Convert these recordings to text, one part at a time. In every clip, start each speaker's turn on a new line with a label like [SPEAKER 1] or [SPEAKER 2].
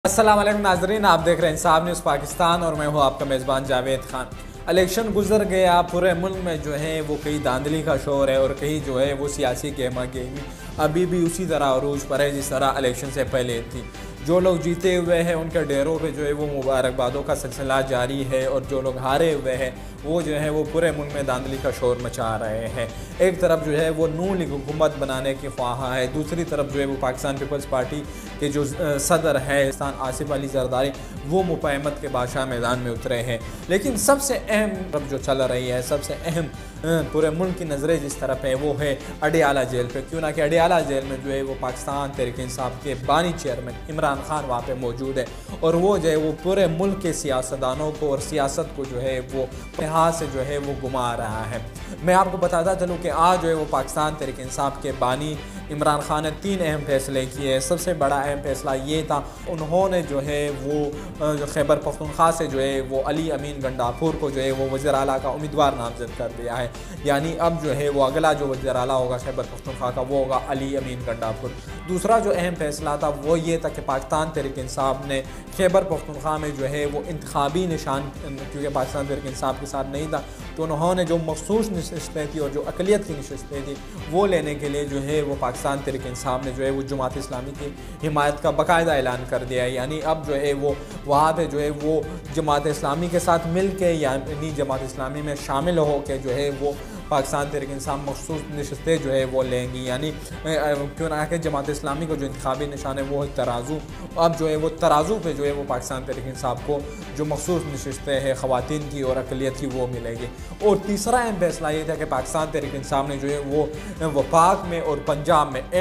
[SPEAKER 1] अस्सलाम वालेकुम नाजरीन, आप देख रहे हैं इंसाफ न्यूज़ पाकिस्तान और मैं हूं आपका मेज़बान जावेद खान। इलेक्शन गुजर गया, पूरे मुल्क में जो है वो कहीं धांधली का शोर है और कहीं जो है वो सियासी गहमा गहमी अभी भी उसी तरह अरूज पर है जिस तरह इलेक्शन से पहले थी। जो लोग जीते हुए हैं उनके डेरों पे जो है वो मुबारकबादों का सिलसिला जारी है और जो लोग हारे हुए हैं वो जो है वो पूरे मुल्क में धांधली का शोर मचा रहे हैं। एक तरफ जो है वो नून लीग हुकूमत बनाने की ख्वाह है, दूसरी तरफ जो है वो पाकिस्तान पीपल्स पार्टी के जो सदर है आसिफ अली जरदारी वो मुफाहमत के बादशाह मैदान में उतरे हैं। लेकिन सबसे अहम जो चल रही है, सबसे अहम पूरे मुल्क की नज़रें जिस तरफ है वो है अडियाला जेल पे। क्यों ना कि अडियाला जेल में जो है वो पाकिस्तान तहरीक इंसाफ के बानी चेयरमैन इमरान खान वहाँ पे मौजूद है और वो जो है वो पूरे मुल्क के सियासतदानों को और सियासत को जो है वो हाथ से जो है वो घुमा रहा है। मैं आपको बताता चलूँ कि आज जो है वो पाकिस्तान तहरीक इंसाफ के बानी इमरान खान ने 3 अहम फैसले किए। सबसे बड़ा अहम फैसला ये था, उन्होंने जो है वो जो खैबर पख्तूनख्वा से जो है वो अली अमीन गंडापुर को जो है वो वज़ीर आला का उम्मीदवार नामज़द कर दिया है। यानी अब जो है वो अगला जो वज़ीर आला होगा खैबर पख्तूनख्वा का वो होगा अली अमीन गंडापुर। दूसरा जो अहम फैसला था वो ये था कि पाकिस्तान तहरीक इंसाफ ने खैबर पख्तूनख्वा में जो है वो इंतखाबी निशान, क्योंकि पाकिस्तान तहरीक इंसाफ के साथ नहीं था, तो उन्होंने जो मखसूस नशस्तें थी और जो अक़लियत की नशस्तें थी वो लेने के लिए जो है वो पाकिस्तान तहरीक इंसाफ ने जो है वो जमात इस्लामी की हिमायत का बाकायदा ऐलान कर दिया है। यानी अब जो है वो वहाँ पे जो है वो जमात इस्लामी के साथ मिल के यानी जमात इस्लामी में शामिल हो के जो है वो पाकिस्तान तहरीक इंसाफ मखसूस नशस्तें जो है वो लेंगी। यानी क्यों ना कि जमात इस्लामी को जो इंतखाबी निशान है वो है तराजू, अब जो है वो तराजू पे जो है वो पाकिस्तान तहरीक इंसाफ को जो मखसूस नशस्तें हैं ख़वातीन की और अक़लियत की वो मिलेगी। और तीसरा अहम फैसला ये था कि पाकिस्तान तहरीक इंसाफ ने जो है वो वफाक में और पंजाब में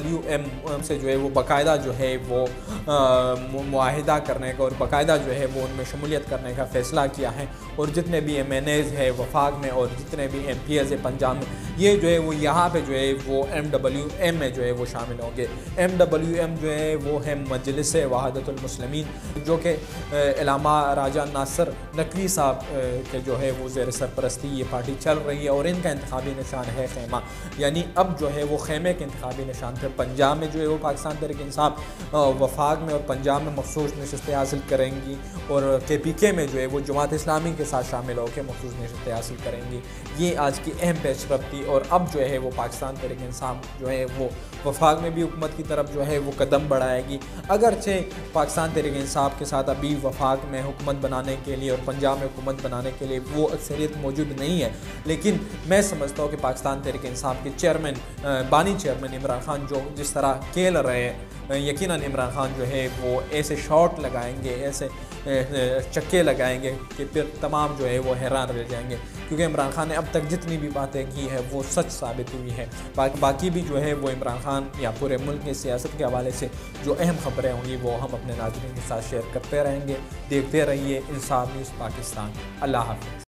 [SPEAKER 1] MWM से जो है वो बाकायदा जो है वो मुआहिदा करने का और बाकायदा जो है वो उनमें शमूलियत करने का फ़ैसला किया है। और जितने भी MNAs है वफाक में और जितने भी MPs है पंजाब में, ये जो है वो यहाँ पे जो है वो MWM में जो है वो शामिल होंगे। MWM जो है वो है मजलिस वहादतुल मुस्लिमीन, जो कि इलामा राजा नासिर नकवी साहब के जो है वो ज़ेर सरपरस्ती ये पार्टी चल रही है और इनका इंतखाबी निशान है खैमा। यानी अब जो है वो खैमे के इंतखाबी निशान थे। पंजाब में जो है वो पाकिस्तान तहरीक इंसाफ वफाक में और पंजाब में मखसूस नशस्तें हासिल करेंगी और KPK में जो है वो जमात इस्लामी के साथ शामिल होकर मखसूस नशस्तें हासिल करेंगी। ये आज की अहम पेशरफ्त थी और अब जो है वो पाकिस्तान तहरीक इंसाफ जो है वो वफाक में भी हुकूमत की तरफ जो है वो कदम बढ़ाएगी। अगरचे पाकिस्तान तहरीक इंसाफ के साथ अभी वफाक में हुकूमत बनाने के लिए और पंजाब में हुकूमत बनाने के लिए वो अक्सरियत मौजूद नहीं है, लेकिन मैं समझता हूँ कि पाकिस्तान तहरीक इंसाफ के चेयरमैन बानी चेयरमैन इमरान खान जो जिस तरह खेल रहे हैं, यकीनन इमरान खान जो है वो ऐसे शॉट लगाएंगे, ऐसे चक्के लगाएंगे कि फिर तमाम जो है वो हैरान रह जाएंगे, क्योंकि इमरान खान ने अब तक जितनी भी बातें की है वो सच साबित हुई है। बाकी भी जो है वो इमरान खान या पूरे मुल्क की सियासत के हवाले से जो अहम खबरें होंगी वो हम अपने नाज़रीन के साथ शेयर करते रहेंगे। देखते रहिए इंसाफ न्यूज़ पाकिस्तान। अल्लाह हाफ़िज़।